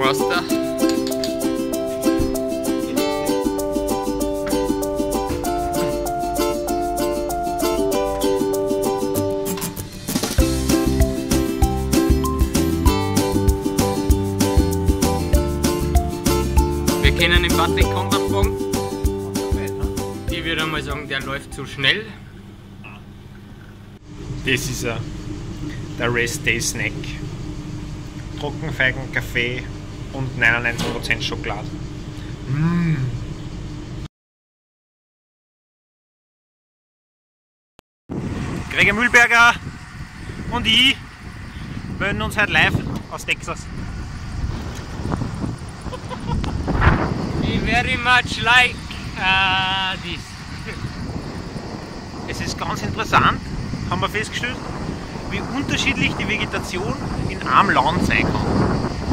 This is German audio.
Rasta. Wir kennen den Patrick Konradbogen. Ich würde einmal sagen, der läuft zu schnell. Das ist der Restday Snack. Trockenfeigen, Kaffee und 99% Schokolade. Gregor Mühlberger und ich melden uns heute live aus Texas. I very much like this. Es ist ganz interessant, haben wir festgestellt, wie unterschiedlich die Vegetation in einem Land sein kann.